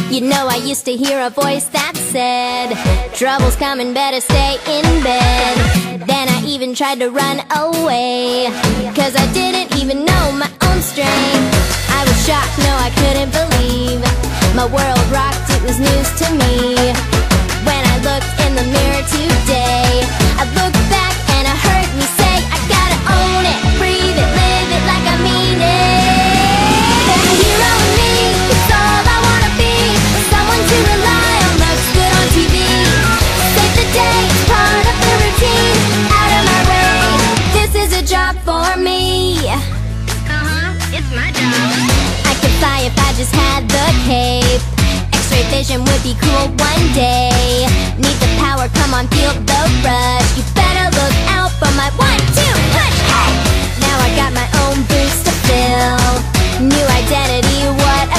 You know I used to hear a voice that said, trouble's coming, better stay in bed. Then I even tried to run away, cause I didn't even know my own strength. I was shocked, no I couldn't believe my world rocked, it was news to me. When I looked in the mirror today, I looked back and I heard me say, I gotta own it, breathe it, live it like I mean it. There's a hero in me, it's all I wanna be. Someone to rely on, looks good on TV. Save the day, it's part of the routine. Out of my way, this is a job for me. It's my job. I could fly if I just had the cape. X-ray vision would be cool one day. Need the power, come on, feel the rush. You better look out for my 1-2 push. Hey! Now I got my own boots to fill. New identity, what